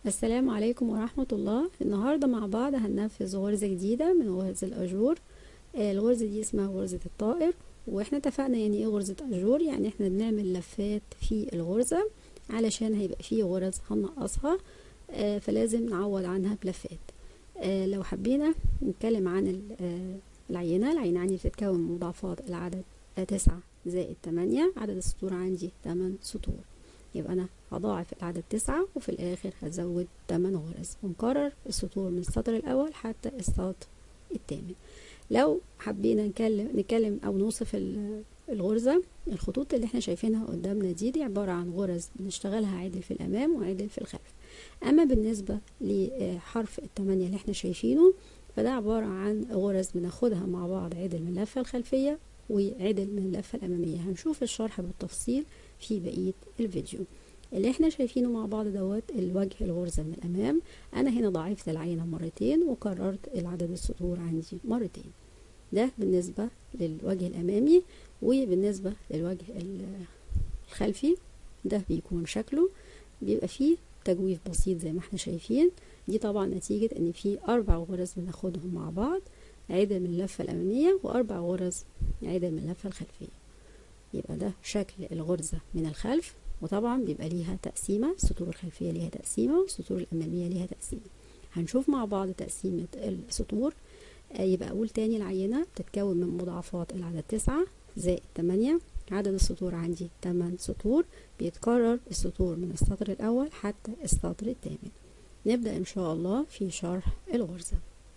السلام عليكم ورحمة الله. النهاردة مع بعض هننفذ غرزة جديدة من غرز الأجور. الغرزة دي اسمها غرزة الطائر، واحنا اتفقنا يعني ايه غرزة أجور. يعني احنا بنعمل لفات في الغرزة علشان هيبقى فيه غرز هنقصها، فلازم نعوض عنها بلفات. لو حبينا نتكلم عن العينة عندي بتتكون من مضاعفات العدد 9 زائد 8. عدد السطور عندي 8 سطور، يبقى أنا هضاعف العدد 9 وفي الآخر هزود 8 غرز، ونكرر السطور من السطر الأول حتى السطر الثامن. لو حبينا نتكلم أو نوصف الغرزة، الخطوط اللي احنا شايفينها قدامنا دي عبارة عن غرز بنشتغلها عدل في الأمام وعدل في الخلف. أما بالنسبة لحرف التمانية اللي احنا شايفينه، فده عبارة عن غرز بناخدها مع بعض عدل من اللفة الخلفية وعدل من اللفة الأمامية. هنشوف الشرح بالتفصيل في بقية الفيديو. اللي احنا شايفينه مع بعض دوت الوجه الغرزة من الأمام. أنا هنا ضاعفت العينة مرتين وكررت العدد السطور عندي مرتين. ده بالنسبة للوجه الأمامي. وبالنسبة للوجه الخلفي ده بيكون شكله بيبقى فيه تجويف بسيط زي ما احنا شايفين. دي طبعا نتيجة ان في 4 غرز بناخدهم مع بعض عدل من اللفة الأمامية و4 غرز عدل من اللفة الخلفية. يبقى ده شكل الغرزة من الخلف، وطبعا بيبقى ليها تقسيمة. السطور الخلفية ليها تقسيمة والسطور الأمامية ليها تقسيمة. هنشوف مع بعض تقسيمة السطور. يبقى أقول تاني، العينة بتتكون من مضاعفات العدد 9 زائد 8. عدد السطور عندي 8 سطور، بيتكرر السطور من السطر الأول حتى السطر الثامن. نبدأ إن شاء الله في شرح الغرزة.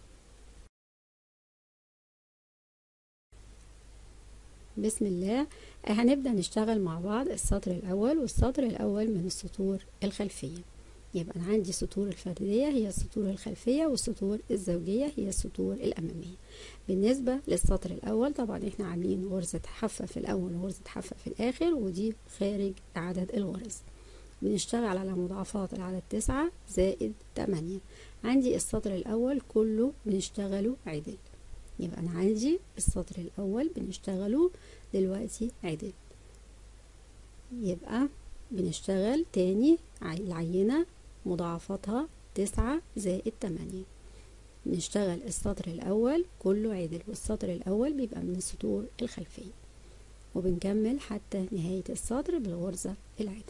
بسم الله. هنبدأ نشتغل مع بعض السطر الأول، والسطر الأول من السطور الخلفية. يبقى أنا عندي السطور الفردية هي السطور الخلفية، والسطور الزوجية هي السطور الأمامية. بالنسبة للسطر الأول طبعا احنا عاملين غرزة حافة في الأول وغرزة حافة في الآخر، ودي خارج عدد الغرز. بنشتغل على مضاعفات العدد 9 زائد 8. عندي السطر الأول كله بنشتغله عدل. يبقى أنا عندي السطر الأول بنشتغله دلوقتي عدل. يبقى بنشتغل تاني العينة مضاعفاتها 9 زائد 8. نشتغل السطر الأول كله عدل، والسطر الأول بيبقى من السطور الخلفية، وبنكمل حتى نهاية السطر بالغرزة العدل.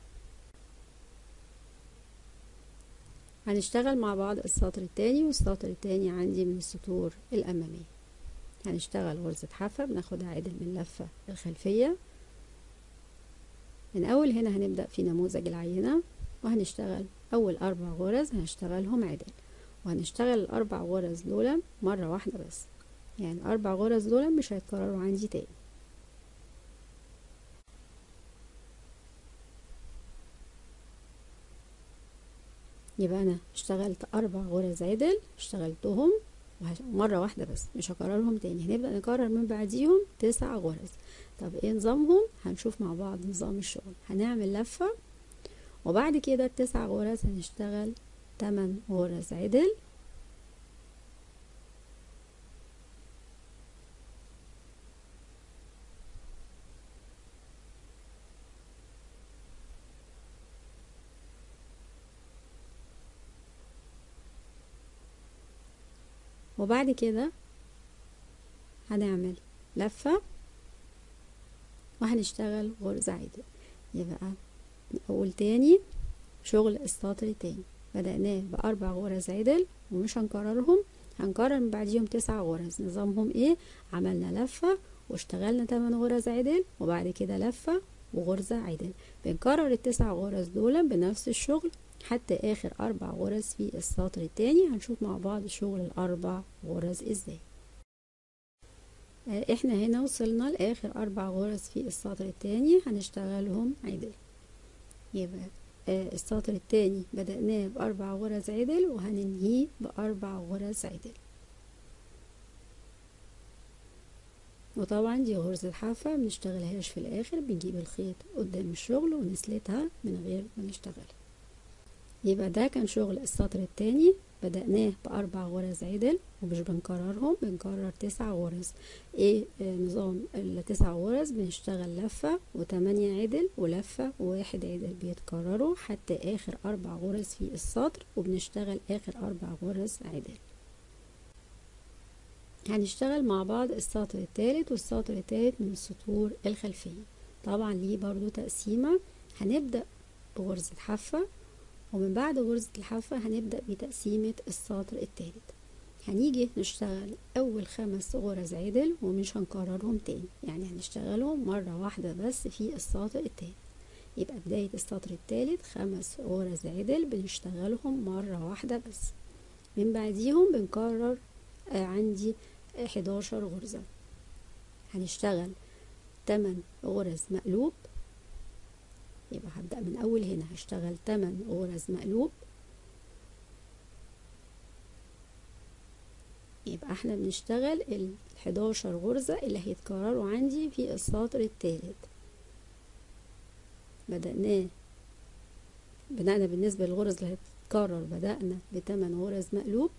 هنشتغل مع بعض السطر التاني، والسطر التاني عندي من السطور الأمامية. هنشتغل غرزة حافة بناخدها عدل من اللفة الخلفية. من أول هنا هنبدأ في نموذج العينة، وهنشتغل أول 4 غرز هنشتغلهم عدل، وهنشتغل ال4 غرز دول مرة واحدة بس. يعني 4 غرز دول مش هيتكرروا عندي تاني. يبقى أنا اشتغلت 4 غرز عدل، اشتغلتهم مرة واحدة بس، مش هكررهم تاني. هنبدأ نكرر من بعديهم 9 غرز. طب ايه نظامهم؟ هنشوف مع بعض نظام الشغل. هنعمل لفة، وبعد كده ال9 غرز هنشتغل 8 غرز عدل، وبعد كده هنعمل لفة وهنشتغل غرزة عدل. يبقى نقول تاني شغل السطر التاني. بدأناه ب4 غرز عدل ومش هنكررهم، هنكرر من بعديهم 9 غرز. نظامهم ايه؟ عملنا لفة واشتغلنا 8 غرز عدل، وبعد كده لفة وغرزة عدل. بنكرر ال9 غرز دول بنفس الشغل حتى آخر 4 غرز في السطر التاني. هنشوف مع بعض شغل ال4 غرز ازاي. احنا هنا وصلنا لآخر 4 غرز في السطر التاني هنشتغلهم عدل. يبقى السطر التاني بدأناه ب4 غرز عدل وهننهيه ب4 غرز عدل. وطبعا دي غرزة حافة منشتغلهاش في الآخر، بنجيب الخيط قدام الشغل ونسلتها من غير ما نشتغلها. يبقى ده كان شغل السطر التاني. بدأناه بأربع غرز عدل ومش بنكررهم، بنكرر 9 غرز. ايه نظام التسع غرز؟ بنشتغل لفة وتمانية عدل ولفة وواحد عدل بيتكرروا حتى آخر 4 غرز في السطر، وبنشتغل آخر 4 غرز عدل. هنشتغل مع بعض السطر الثالث والسطر الثالث من السطور الخلفية. طبعا ليه برضو تقسيمة. هنبدأ بغرزة حافة، ومن بعد غرزة الحافة هنبدأ بتقسيمة السطر الثالث. هنيجي نشتغل أول 5 غرز عدل ومش هنكررهم تاني، يعني هنشتغلهم مرة واحدة بس في السطر الثالث. يبقى بداية السطر الثالث 5 غرز عدل بنشتغلهم مرة واحدة بس. من بعديهم بنكرر عندي 11 غرزة. هنشتغل 8 غرز مقلوب. يبقى هبدأ من أول هنا، هشتغل 8 غرز مقلوب. يبقى احنا بنشتغل 11 غرزة اللي هيتكرروا عندي في السطر الثالث. بدأنا بالنسبة للغرز اللي هتتكرر بدأنا ب8 غرز مقلوب.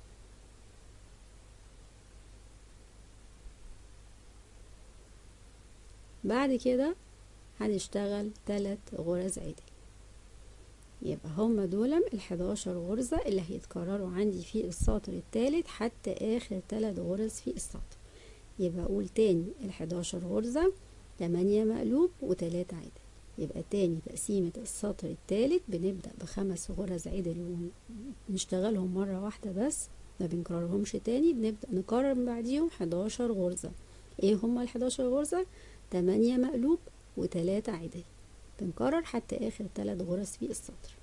بعد كده هنشتغل 3 غرز عدل. يبقى هما دول 11 غرزة اللي هيتكرروا عندي في السطر الثالث حتى آخر 3 غرز في السطر. يبقى أقول تاني 11 غرزة، 8 مقلوب و3 عدل. يبقى تاني تقسيمة السطر الثالث بنبدأ ب5 غرز عدل ونشتغلهم مرة واحدة بس، ما بنكررهمش تاني. بنبدأ نكرر من بعديهم 11 غرزة. ايه هما 11 غرزة؟ 8 مقلوب و3 عدل. بنكرر حتى آخر 3 غرز في السطر.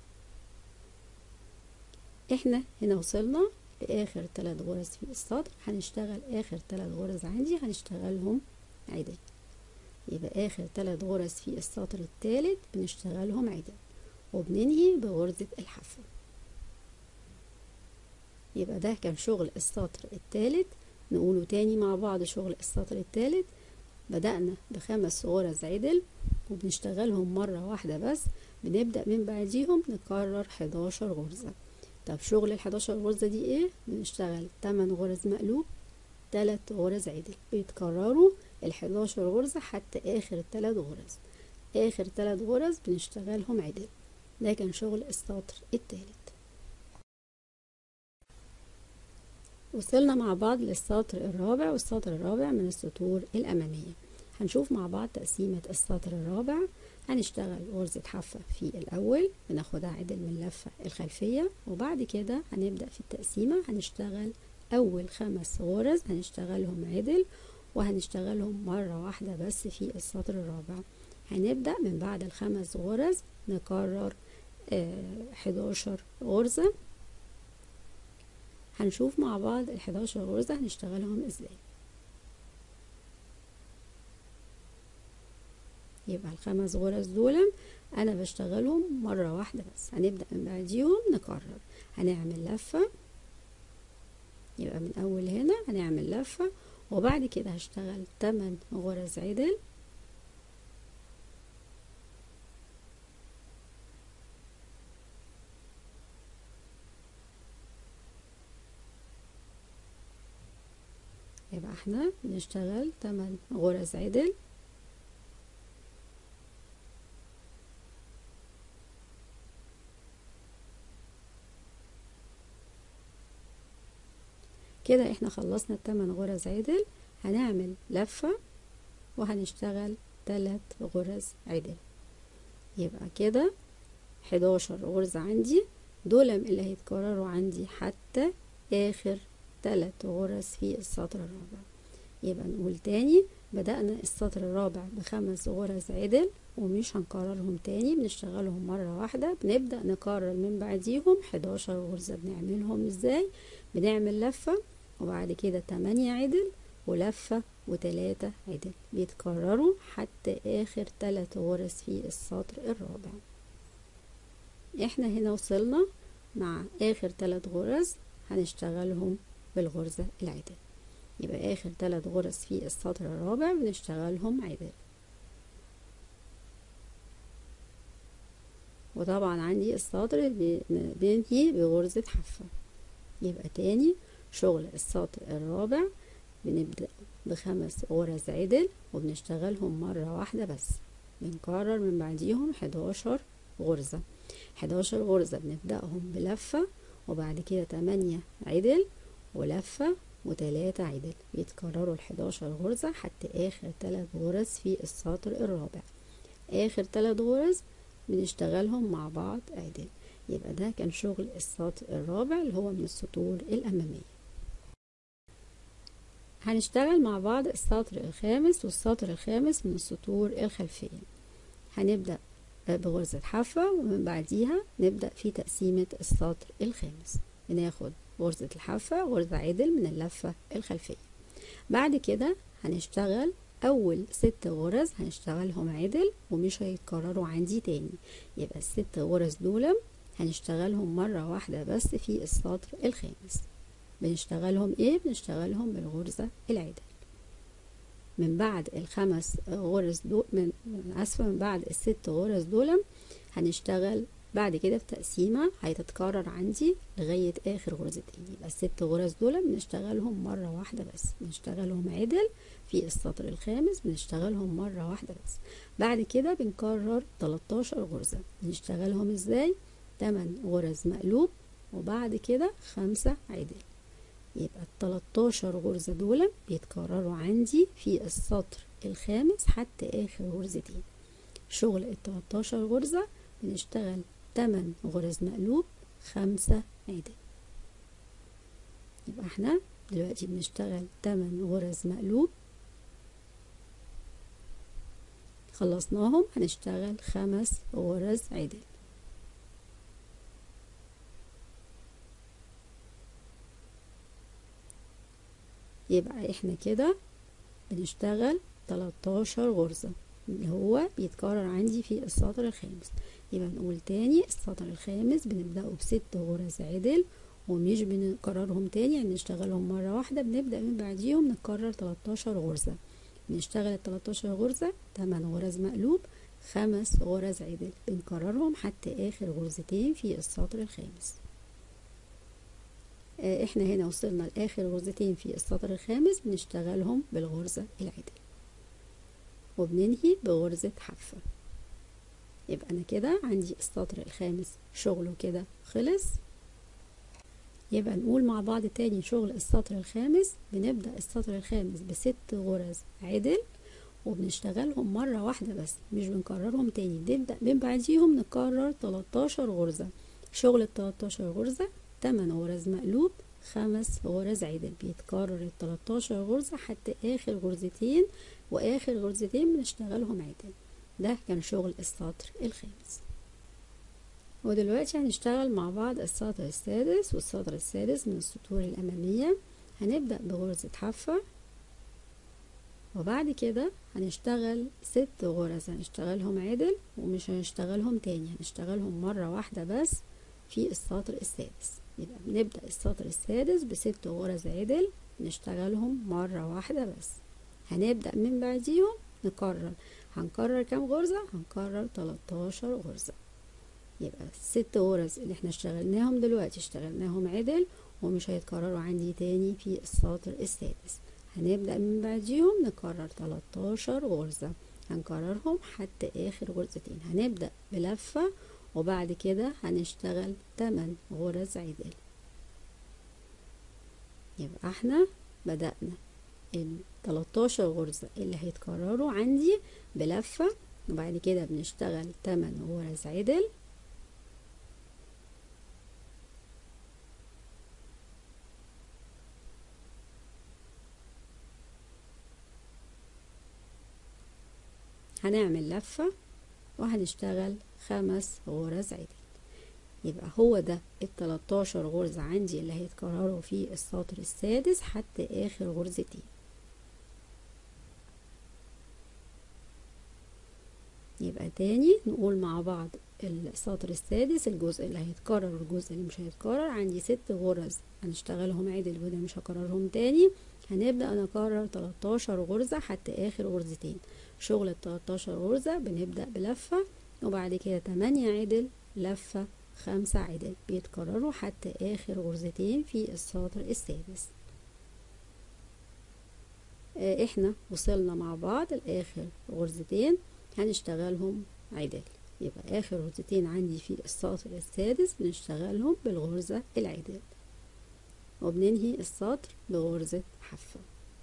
احنا هنا وصلنا لآخر 3 غرز في السطر. هنشتغل آخر 3 غرز عندي هنشتغلهم عدل. يبقى آخر 3 غرز في السطر الثالث بنشتغلهم عدل وبننهي بغرزة الحافة. يبقى ده كان شغل السطر الثالث. نقوله تاني مع بعض. شغل السطر الثالث بدأنا ب5 غرز عدل وبنشتغلهم مرة واحدة بس. بنبدأ من بعديهم نكرر 11 غرزة. طب شغل ال11 غرزة دي ايه؟ بنشتغل 8 غرز مقلوب، 3 غرز عدل بيتكرروا 11 غرزة حتى آخر 3 غرز. آخر 3 غرز بنشتغلهم عدل. ده كان شغل السطر الثالث. وصلنا مع بعض للسطر الرابع، والسطر الرابع من السطور الأمامية. هنشوف مع بعض تقسيمة السطر الرابع. هنشتغل غرزة حافة في الأول، بناخدها عدل من اللفة الخلفية، وبعد كده هنبدأ في التقسيمة. هنشتغل أول 5 غرز هنشتغلهم عدل وهنشتغلهم مرة واحدة بس في السطر الرابع. هنبدأ من بعد ال5 غرز نكرر 11 غرزة. هنشوف مع بعض ال11 غرزة هنشتغلهم ازاي. يبقى ال5 غرز دول انا بشتغلهم مرة واحدة بس. هنبدأ من بعديهم نكرر. هنعمل لفة. يبقى من اول هنا هنعمل لفة، وبعد كده هشتغل 8 غرز عدل. يبقى احنا بنشتغل 8 غرز عدل. كده احنا خلصنا ال8 غرز عدل. هنعمل لفة وهنشتغل 3 غرز عدل. يبقى كده 11 غرزة عندي، دول اللي هيتكرروا عندي حتى آخر 3 غرز في السطر الرابع. يبقى نقول تاني. بدأنا السطر الرابع ب5 غرز عدل ومش هنكررهم تاني، بنشتغلهم مرة واحدة. بنبدأ نكرر من بعديهم 11 غرزة. بنعملهم ازاي؟ بنعمل لفة وبعد كده 8 عدل ولفة و3 عدل بيتكرروا حتى آخر 3 غرز في السطر الرابع. احنا هنا وصلنا مع آخر 3 غرز هنشتغلهم بالغرزة العدل. يبقى آخر 3 غرز في السطر الرابع بنشتغلهم عدل، وطبعا عندي السطر بينتهي بغرزة حافة. يبقى تاني شغل السطر الرابع بنبدأ ب5 غرز عدل وبنشتغلهم مرة واحدة بس، بنكرر من بعديهم 11 غرزة. 11 غرزة بنبدأهم بلفة وبعد كده 8 عدل ولفة و3 عدل، بيتكرروا ال11 غرزة حتى آخر 3 غرز في السطر الرابع. آخر 3 غرز بنشتغلهم مع بعض عدل. يبقى ده كان شغل السطر الرابع اللي هو من السطور الأمامية. هنشتغل مع بعض السطر الخامس والسطر الخامس من السطور الخلفية. هنبدأ بغرزة حافة ومن بعديها نبدأ في تقسيمة السطر الخامس. بناخد غرزة الحافة غرزة عدل من اللفة الخلفية. بعد كده هنشتغل أول 6 غرز هنشتغلهم عدل ومش هيتكرروا عندي تاني. يبقى ال6 غرز دول هنشتغلهم مرة واحدة بس في السطر الخامس. بنشتغلهم ايه؟ بنشتغلهم بالغرزة العدل. من بعد ال5 غرز دول من بعد ال6 غرز دول هنشتغل بعد كده في تقسيمة هتتكرر عندي لغاية آخر غرزتين. يبقى ال6 غرز دول بنشتغلهم مرة واحدة بس، بنشتغلهم عدل في السطر الخامس، بنشتغلهم مرة واحدة بس. بعد كده بنكرر 13 غرزة. بنشتغلهم ازاي؟ 8 غرز مقلوب وبعد كده 5 عدل. يبقى ال13 غرزة دول بيتكرروا عندي في السطر الخامس حتى آخر غرزتين. شغل ال13 غرزة بنشتغل 8 غرز مقلوب 5 عدل. يبقى احنا دلوقتي بنشتغل 8 غرز مقلوب، خلصناهم هنشتغل 5 غرز عدل. يبقى احنا كده بنشتغل 13 غرزة اللي هو بيتكرر عندي في السطر الخامس. يبقى نقول تاني السطر الخامس بنبدأه ب6 غرز عدل ومش بنكررهم تاني، يعني نشتغلهم مرة واحدة. بنبدأ من بعديهم نكرر 13 غرزة. بنشتغل ال13 غرزة 8 غرز مقلوب 5 غرز عدل، بنكررهم حتى آخر غرزتين في السطر الخامس. احنا هنا وصلنا لآخر غرزتين في السطر الخامس بنشتغلهم بالغرزة العدل وبننهي بغرزة حافة. يبقى انا كده عندي السطر الخامس شغله كده خلص. يبقى نقول مع بعض تاني شغل السطر الخامس. بنبدأ السطر الخامس ب6 غرز عدل وبنشتغلهم مرة واحدة بس، مش بنكررهم تاني. بنبدأ من بعديهم نكرر 13 غرزة. شغل ال13 غرزة 8 غرز مقلوب 5 غرز عدل، بيتكرر ال13 غرزة حتى آخر غرزتين، وآخر غرزتين بنشتغلهم عدل. ده كان شغل السطر الخامس. ودلوقتي هنشتغل مع بعض السطر السادس والسطر السادس من السطور الأمامية. هنبدأ بغرزة حافة وبعد كده هنشتغل 6 غرز هنشتغلهم عدل ومش هنشتغلهم تاني، هنشتغلهم مرة واحدة بس في السطر السادس. يبقى بنبدأ السطر السادس ب6 غرز عدل نشتغلهم مرة واحدة بس. هنبدأ من بعديهم نكرر. هنكرر كام غرزة؟ هنكرر 13 غرزة. يبقى 6 غرز اللي احنا اشتغلناهم دلوقتي اشتغلناهم عدل ومش هيتكرروا عندي تاني في السطر السادس. هنبدأ من بعديهم نكرر 13 غرزة، هنكررهم حتى آخر غرزتين. هنبدأ بلفة وبعد كده هنشتغل 8 غرز عدل. يبقى احنا بدأنا ال 13 غرزة اللي هيتكرروا عندي بلفة وبعد كده بنشتغل 8 غرز عدل هنعمل لفة وهنشتغل 5 غرز عدل. يبقى هو ده ال13 غرزة عندي اللي هيتكرروا في السطر السادس حتى آخر غرزتين. يبقى تاني نقول مع بعض السطر السادس الجزء اللي هيتكرر والجزء اللي مش هيتكرر. عندي 6 غرز هنشتغلهم عدل وده مش هكررهم تاني. هنبدأ نكرر 13 غرزة حتى آخر غرزتين. شغل ال 13 غرزة بنبدأ بلفة وبعد كده 8 عدل لفة 5 عدل بيتكرروا حتى آخر غرزتين في السطر السادس. احنا وصلنا مع بعض لآخر غرزتين هنشتغلهم عدل، يبقى آخر غرزتين عندي في السطر السادس بنشتغلهم بالغرزة العدل وبننهي السطر بغرزة حافة.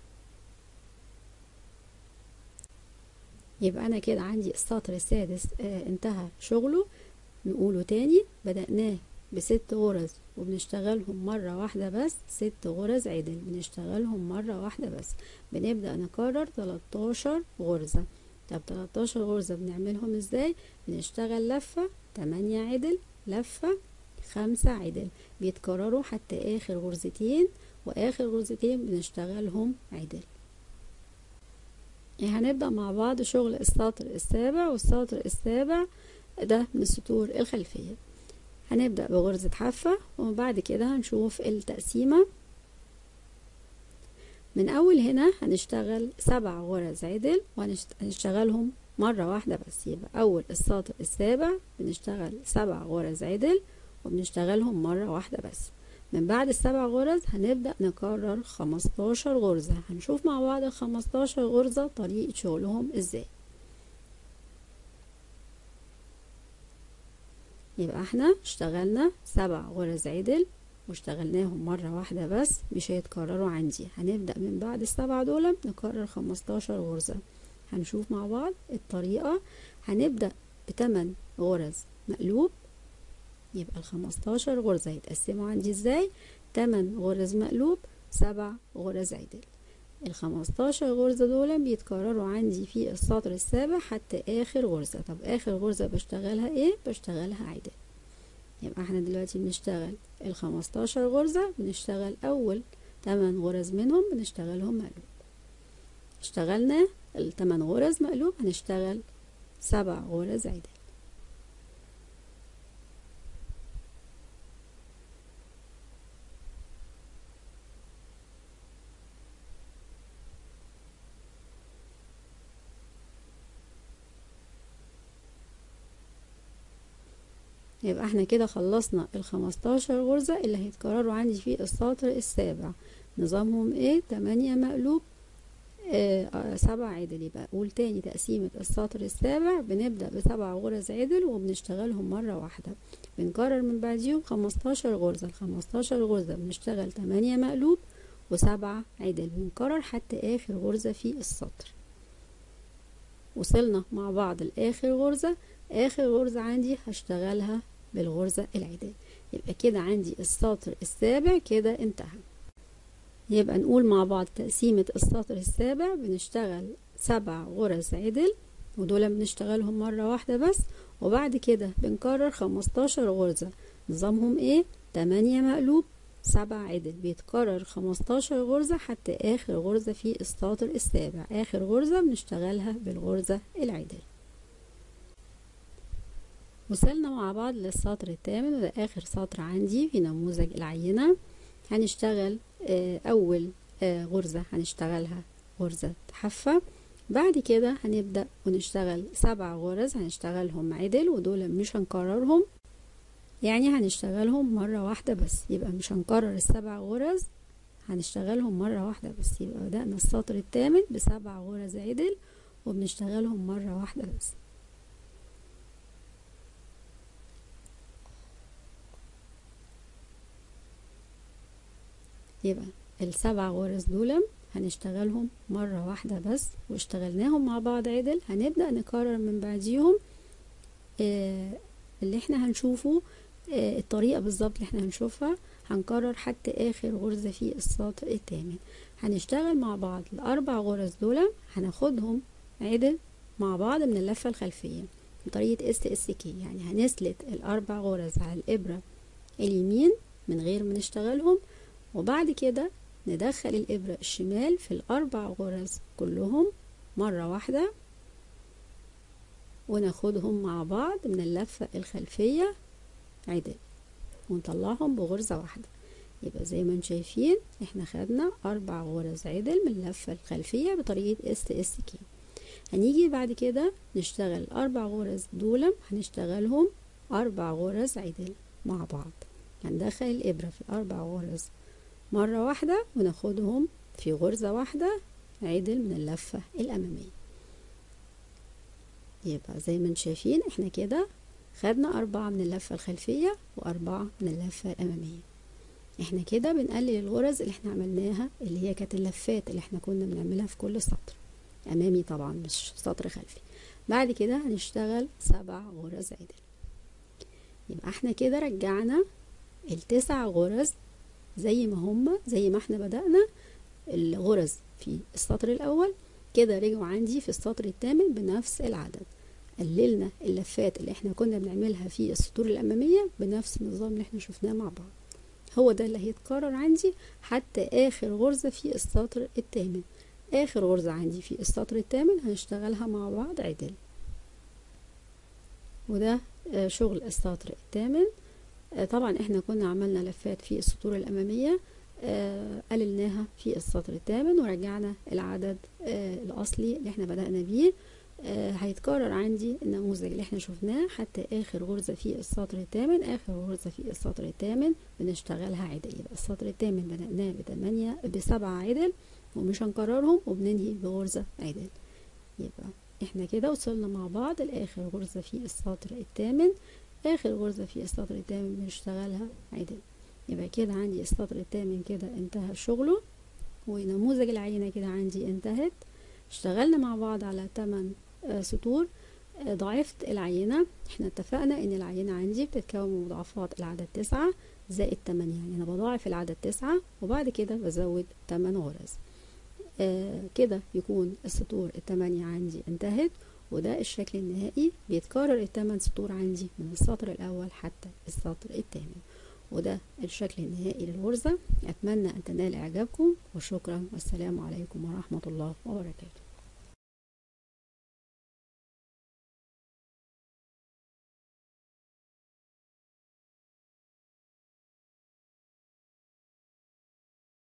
يبقى أنا كده عندي السطر السادس انتهى شغله. نقوله تاني، بدأناه ب6 غرز وبنشتغلهم مرة واحدة بس، 6 غرز عدل بنشتغلهم مرة واحدة بس. بنبدأ نكرر 13 غرزة. طب 13 غرزة بنعملهم ازاي؟ بنشتغل لفة 8 عدل، لفة 5 عدل بيتكرروا حتى آخر غرزتين، وآخر غرزتين بنشتغلهم عدل. هنبدأ مع بعض شغل السطر السابع، والسطر السابع ده من السطور الخلفية. هنبدأ بغرزة حافة وبعد كده هنشوف التقسيمة. من أول هنا هنشتغل 7 غرز عدل وهنشتغلهم مرة واحدة بس. يبقى أول السطر السابع بنشتغل 7 غرز عدل وبنشتغلهم مرة واحدة بس. من بعد ال7 غرز هنبدأ نكرر 15 غرزة. هنشوف مع بعض ال15 غرزة طريقة شغلهم ازاي. يبقى احنا اشتغلنا 7 غرز عدل واشتغلناهم مرة واحدة بس، مش هيتكرروا عندي. هنبدأ من بعد ال7 دول نكرر 15 غرزة. هنشوف مع بعض الطريقة. هنبدأ ب8 غرز مقلوب. يبقى ال15 غرزة هيتقسموا عندي ازاي؟ 8 غرز مقلوب، 7 غرز عدل. ال15 غرزة دول بيتكرروا عندي في السطر السابع حتى آخر غرزة. طب آخر غرزة بشتغلها ايه؟ بشتغلها عدل. يبقى احنا دلوقتي بنشتغل ال15 غرزة، بنشتغل أول 8 غرز منهم بنشتغلهم مقلوب. اشتغلنا ال8 غرز مقلوب، هنشتغل 7 غرز عدل. يبقى احنا كده خلصنا ال15 غرزة اللي هيتكرروا عندي في السطر السابع. نظامهم ايه؟ 8 مقلوب، 7 عدل. يبقى اقول تاني تقسيمة السطر السابع. بنبدأ ب7 غرز عدل وبنشتغلهم مرة واحدة. بنكرر من بعديهم 15 غرزة. ال15 غرزة بنشتغل 8 مقلوب و7 عدل، بنكرر حتى آخر غرزة في السطر. وصلنا مع بعض لآخر غرزة. آخر غرزة عندي هشتغلها بالغرزة العدل. يبقى كده عندي السطر السابع كده انتهى. يبقى نقول مع بعض تقسيمة السطر السابع. بنشتغل 7 غرز عدل ودول بنشتغلهم مرة واحدة بس، وبعد كده بنكرر 15 غرزة. نظامهم ايه؟ 8 مقلوب، 7 عدل بيتكرر 15 غرزة حتى آخر غرزة في السطر السابع. آخر غرزة بنشتغلها بالغرزة العدل. وصلنا مع بعض للسطر الثامن، وده آخر سطر عندي في نموذج العينة. هنشتغل أول غرزة هنشتغلها غرزة حافة. بعد كده هنبدأ ونشتغل 7 غرز هنشتغلهم عدل ودول مش هنكررهم، يعني هنشتغلهم مرة واحدة بس. يبقى مش هنكرر ال7 غرز، هنشتغلهم مرة واحدة بس. يبقى بدأنا السطر الثامن ب7 غرز عدل وبنشتغلهم مرة واحدة بس. يبقى ال7 غرز دول هنشتغلهم مرة واحدة بس واشتغلناهم مع بعض عدل. هنبدأ نكرر من بعديهم اللي احنا هنشوفه، الطريقة بالظبط اللي احنا هنشوفها. هنكرر حتى آخر غرزة في السطر الثامن. هنشتغل مع بعض ال4 غرز دول هناخدهم عدل مع بعض من اللفة الخلفية بطريقة SSK. يعني هنسلت ال4 غرز على الإبرة اليمين من غير ما نشتغلهم، وبعد كده ندخل الإبرة الشمال في ال4 غرز كلهم مرة واحدة وناخدهم مع بعض من اللفة الخلفية عدل ونطلعهم بغرزة واحدة. يبقى زي ما انتم شايفين احنا خدنا 4 غرز عدل من اللفة الخلفية بطريقة SSK. هنيجي بعد كده نشتغل ال4 غرز دول هنشتغلهم 4 غرز عدل مع بعض. هندخل الإبرة في ال4 غرز مرة واحدة وناخدهم في غرزة واحدة عدل من اللفة الأمامية. يبقى زي ما انتم شايفين احنا كده خدنا 4 من اللفة الخلفية و4 من اللفة الأمامية. احنا كده بنقلل الغرز اللي احنا عملناها، اللي هي كانت اللفات اللي احنا كنا بنعملها في كل سطر أمامي طبعا مش سطر خلفي. بعد كده هنشتغل 7 غرز عدل. يبقى احنا كده رجعنا ال9 غرز زي ما هما، زي ما احنا بدأنا الغرز في السطر الأول كده رجعوا عندي في السطر الثامن بنفس العدد. قللنا اللفات اللي احنا كنا بنعملها في السطور الأمامية بنفس النظام اللي احنا شفناه مع بعض. هو ده اللي هيتكرر عندي حتى آخر غرزة في السطر الثامن. آخر غرزة عندي في السطر الثامن هنشتغلها مع بعض عدل. وده شغل السطر الثامن. طبعا احنا كنا عملنا لفات في السطور الأمامية قللناها في السطر الثامن ورجعنا العدد الأصلي اللي احنا بدأنا بيه. هيتكرر عندي النموذج اللي احنا شفناه حتى آخر غرزة في السطر الثامن. آخر غرزة في السطر الثامن بنشتغلها عدل. يبقى السطر الثامن بدأناه ب7 عدل ومش هنكررهم وبننهي بغرزة عدل. يبقى احنا كده وصلنا مع بعض لآخر غرزة في السطر الثامن. آخر غرزة في السطر الثامن بنشتغلها عدل. يبقى كده عندي السطر الثامن كده انتهى شغله، ونموذج العينة كده عندي انتهت. اشتغلنا مع بعض على 8 سطور. ضاعفت العينة. احنا اتفقنا ان العينة عندي بتتكون من مضاعفات العدد 9 زائد 8، يعني انا بضاعف العدد 9 وبعد كده بزود 8 غرز. كده يكون السطور ال8 عندي انتهت، وده الشكل النهائي. بيتكرر ال8 سطور عندي من السطر الاول حتى السطر الثامن، وده الشكل النهائي للغرزة. اتمنى ان تنال اعجابكم، وشكرا والسلام عليكم ورحمة الله وبركاته.